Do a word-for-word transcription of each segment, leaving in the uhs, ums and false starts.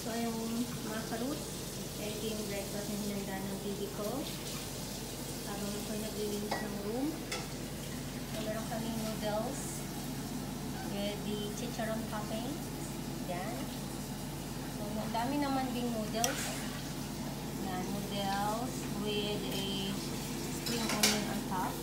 So, yung mga karoots, ito yung breakfast na hinanda ng baby ko. Habang ako naglilinis ng room. So, meron kaming noodles with the chicharon topping. Yan. So, ang dami naman ding noodles. Yan, noodles with a spring onion on top.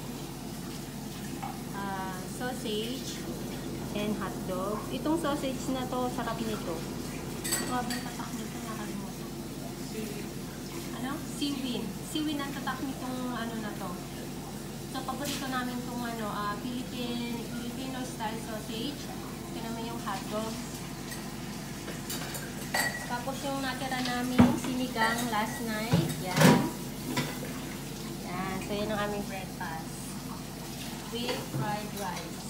Uh, sausage and hotdog. Itong sausage na to, sarap nito. Huwag ang tatak nito, nakalimutan. Ano? Siwin. Siwin ang tatak nitong ano na to. So, paborito namin itong ano, uh, Philippine, Filipino style sausage. Ito naman yung hotdog. Tapos yung natira namin sinigang last night. Yan. Yan. So, yan ang aming breakfast. With fried rice.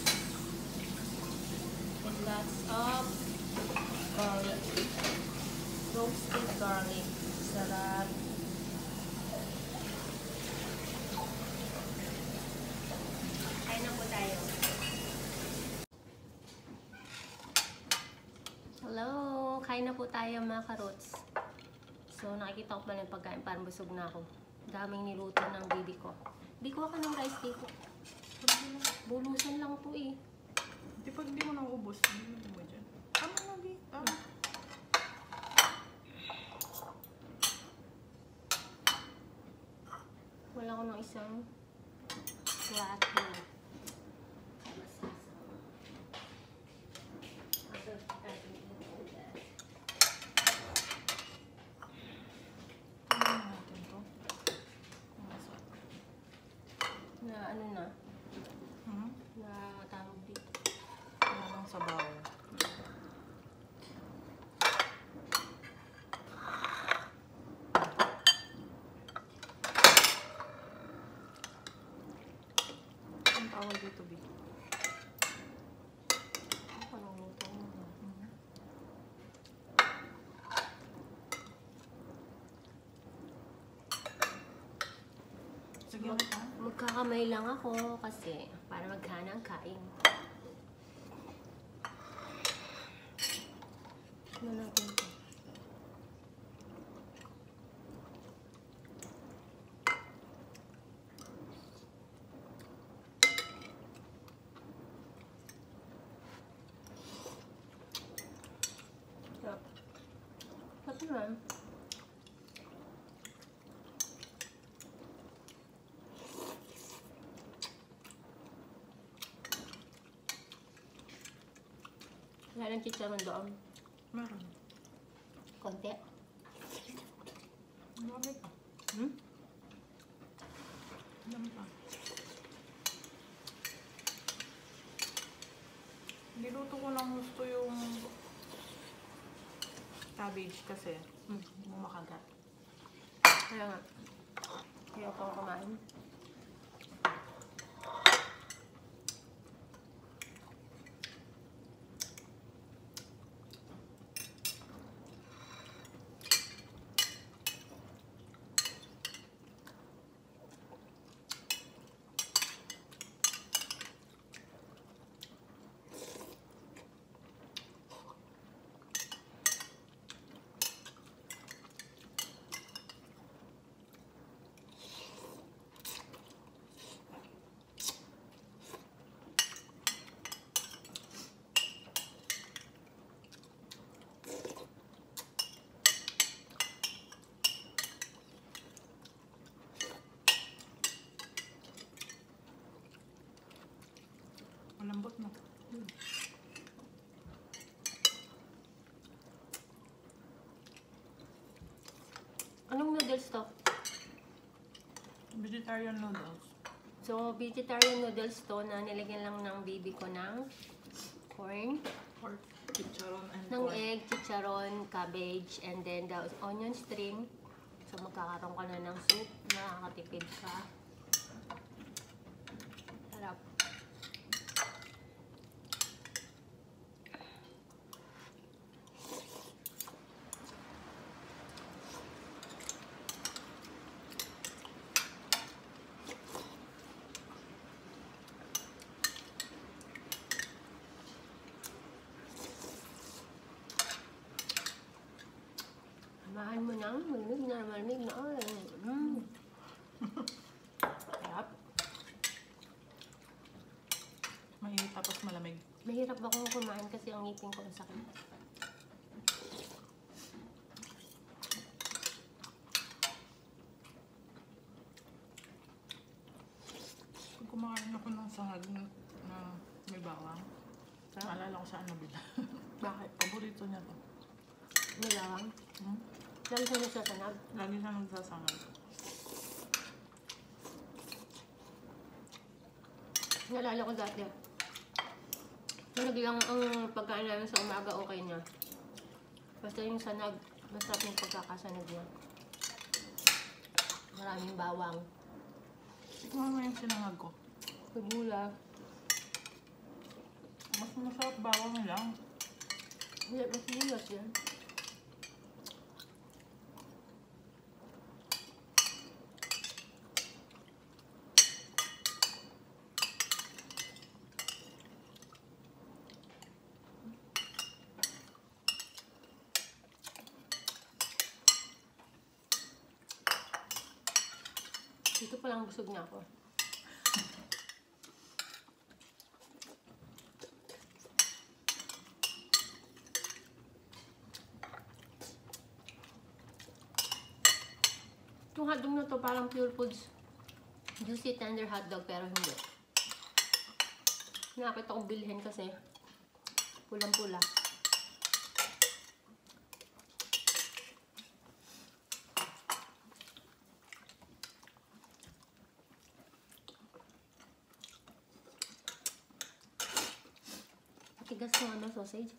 With lots of garlic. Roasted garlic. Sarap. Kain na po tayo. Hello! Kain na po tayo mga karots. So, nakikita ko pala yung pagkain. Parang busog na ako. Daming niluto ng baby ko. Di ko ka ng rice dito. Bulusan lang po eh. Di pag di mo nang ubos, hindi mo dyan. Tama na, Bi. Tama. Wala ko ng isang plato. Na ano na? Hmm? Na tawag dito. Ano lang sa bawal. Ang tawag dito, Bi. Anong luto mo? Hmm. Sige, Mag ka. magkakamay lang ako kasi para maghana ang kain. Ano natin ito? Sarap. Sarap naman. Wala ng chicharon doon. Meron. Konti. Marami pa. Hmm? Marami pa. Niluto ko lang gusto yung cabbage kasi Hmm. hindi mo makagat. Kaya nga. Kaya ako kumain. Malambot mo. Hmm. Anong noodles to? Vegetarian noodles. So, vegetarian noodles to na nilagyan lang ng baby ko ng corn, Pork, chicharon, and ng pork. egg, chicharon, cabbage, and then the onion string. So, magkakaroon ka na ng soup. Nakakatipid ka. Sarap. Samahan mo na, malamig na, malamig na. Mm. Sarap. Mainit tapos malamig. Mahirap akong kumain kasi ang ngipin ko ang sakit. Pag kumakain ako ng sahag na, na may bawang, naalala ko saan nabila. Bakit? Paborito niya to. May bawang? Hmm? Lagi siya nagsasanag. Lagi siya nagsasangag. Naalala ko dati. Naglang ang pagkain namin sa umaga, okay na. Basta yung sanag, masarap yung pagkakasanag niya. Maraming bawang. Ito ano yung sinangag ko. Pagmula. Mas masarap bawang lang. Wala, mas bulas yan. Dito pa lang busog na ako. Itong hotdog na to parang Pure Foods juicy tender hotdog pero hindi. Nakakita kong bilhin kasi pulang-pula. Tigas ng ano, sausage.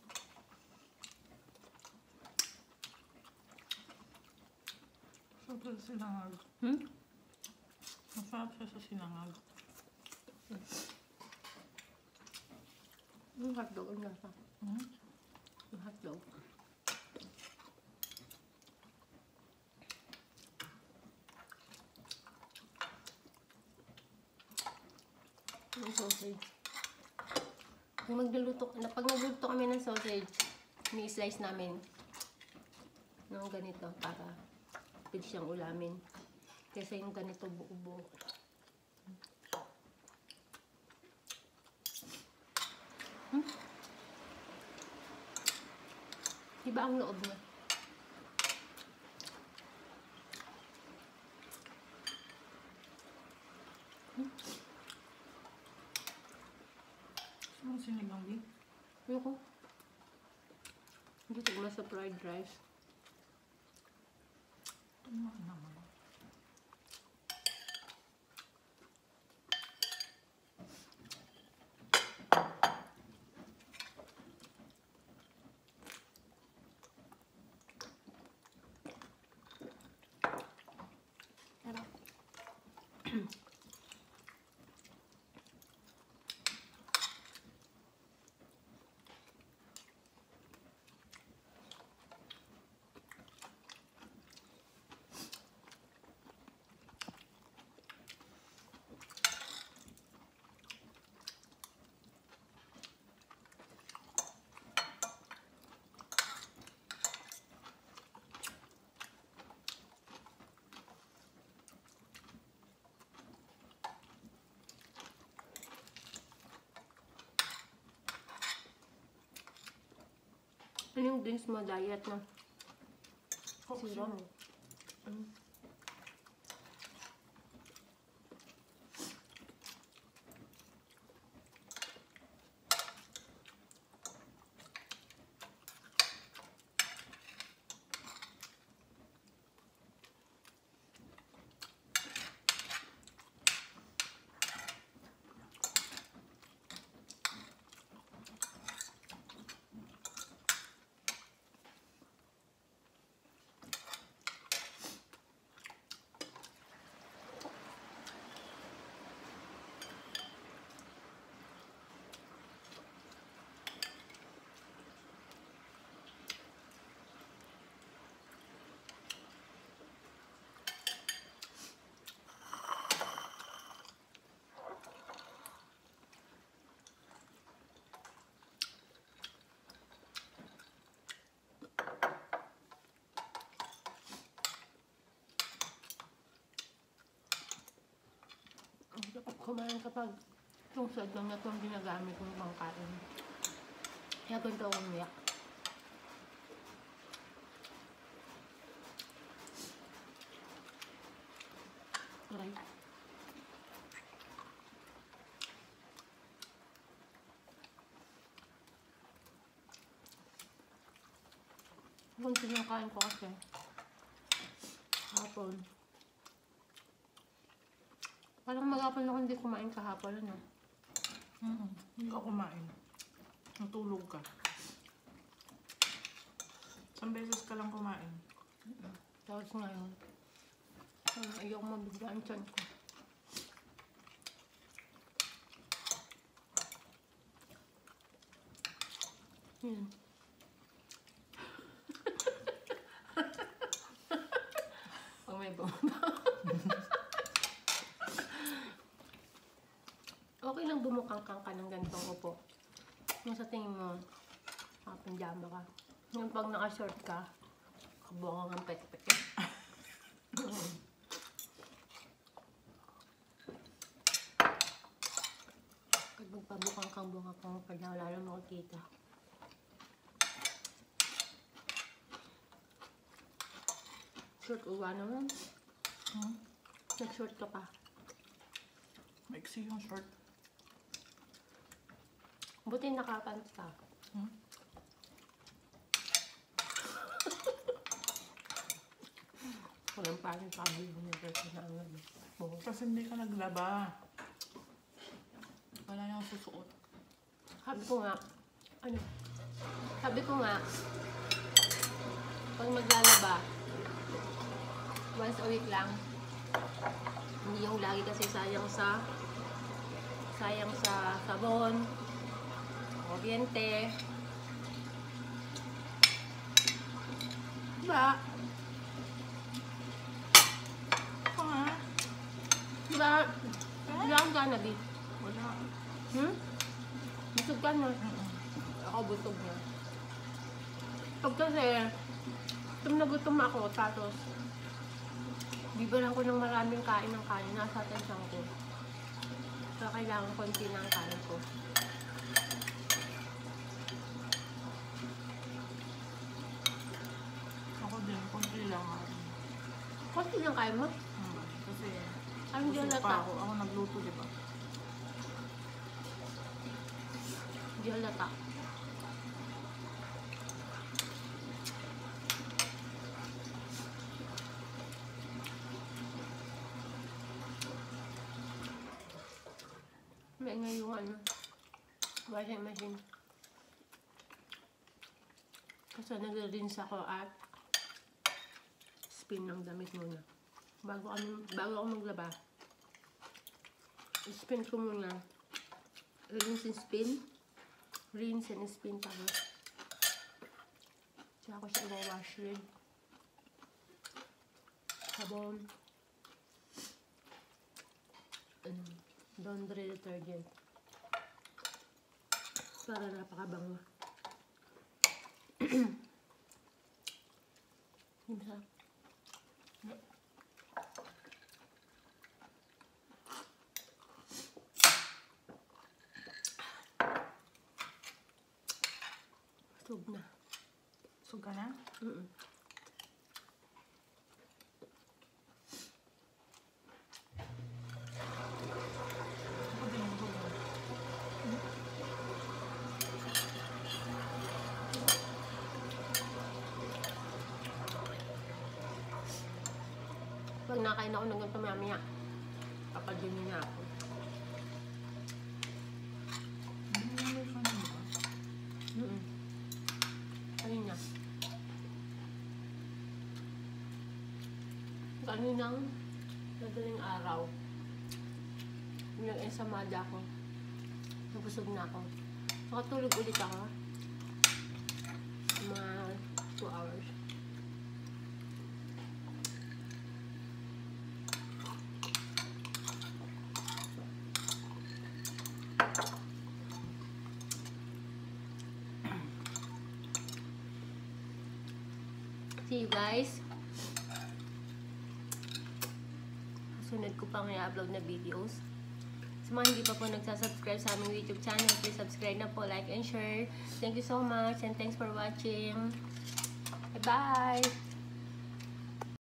Masarap siya sa sinangag. Hmm? Masarap siya sa sinangag. Yung hotdog, ang lasa. Hmm? Yung hotdog. Yung sausage. Pag magluluto, pag nagluluto kami ng sausage, ni-slice namin ng ganito para pwede siyang ulamin. Kesa yung ganito buo-buo. Hmm? Iba ang loob niya. Hmm? Ano sinigang beef? Ayoko. Hindi tigma sa fried rice. Ano naman? Sarap. Ano yung drinks mo? Diet na? Coke Zero. zero. Mm. kumain kapag itong sadlang na itong ginagamit kong pangkain. Kaya ganito akong umiyak. Aray. Kunti yung kain ko kasi. Hapon. Parang maghapon ako hindi kumain kahapon, ano? Mm-mm. Hindi ka kumain. Natulog ka. Isang beses ka lang kumain. Tapos ngayon, um, ayoko mabigla ang tiyan ko. Yan. Pag may bumaba. Okay lang bumukangkang ka ng ganitong upo. Kung sa tingin mo, nakapanjama ka. Yung pag naka-short ka, kabungang ang pek-pek. Pag magpabukang kang bunga kang pag wala lang makikita. Short uwa naman. Hmm? Nag-short ka pa. Maiksi yung short. Buti nakapants ka. Hmm? Walang paano sabi mo na personal. Kasi hindi ka naglaba. Wala nang susuot. Sabi ko nga, ano? Sabi ko nga, pag maglalaba, once a week lang. Hindi yung lagi kasi sayang sa sayang sa sabon, kuryente. Diba? Ito nga. Diba? Wala kang gana, Bi. Wala. Hmm? Busog ka na. Mm-mm. Ako busog na. Pag kasi, gutom na gutom ako, tapos, bibalan ko ng maraming kain ng kain, nasa tansang ko. So, kailangan konti na ang kain ko. Ako din, konti lang ako. Konti lang kain mo? Hmm. Kasi, Anong busog halata? pa ako. Ako nagluto, di ba? Di halata. May nga yung ano, washing machine. Kasi nag-rinse ako at spin ng damit muna. Bago, kami, bago ako maglaba, spin ko muna. Rinse and spin. Rinse and spin tapos. Tsaka ko siya i-wash rin. Sabon. Ano, laundry detergent. Para napakabango. Yung sarap. Sug na. Sug ka na? Mm-mm. Ako din, sug na. Pag nakain ako ng ganito mamaya, papadunin na ako. Hindi mo siya na, di ba? Mm-mm. Ayun na. Kaninang madaling araw, nag-ensamada ako. Nabusog na ako. Nakatulog ulit ako. Mga two hours. See you guys. Sunod ko pang i-upload na videos. Sa mga hindi pa po nagsasubscribe sa aming YouTube channel, please subscribe na po, like and share. Thank you so much and thanks for watching. Bye-bye!